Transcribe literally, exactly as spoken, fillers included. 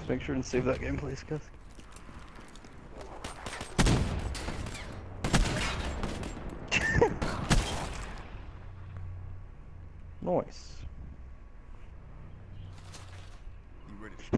make sure and save that game, please, guys. Nice.